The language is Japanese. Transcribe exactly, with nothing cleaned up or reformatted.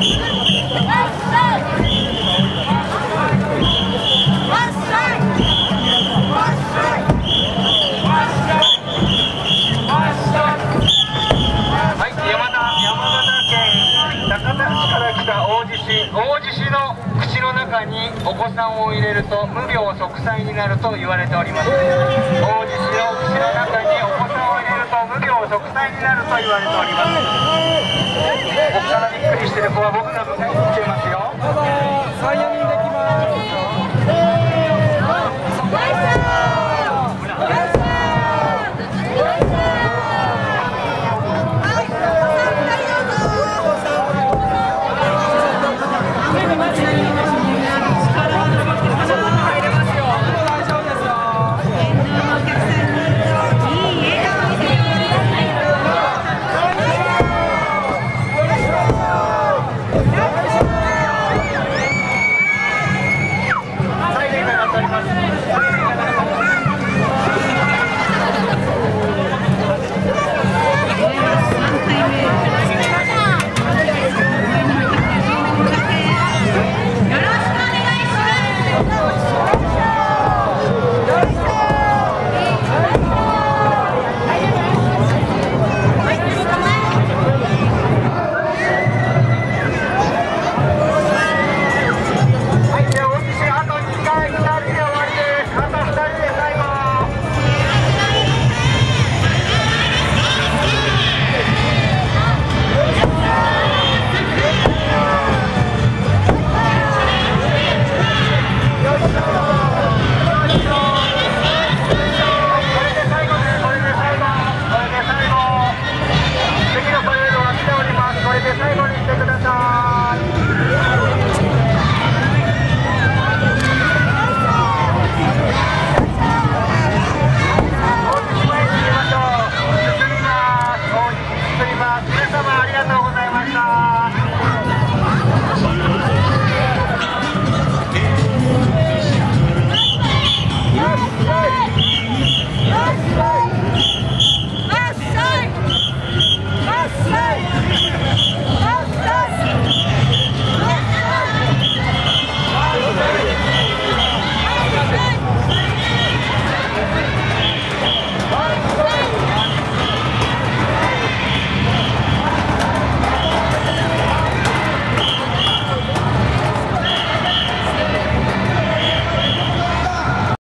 お子さんを入れると無病息災になると言われております。大獅子の口の中にお子さんを入れると無病息災になると言われております。ここからびっくりしてる子は僕が迎えに来てますよ。さん、よにんできます。最後にしてください。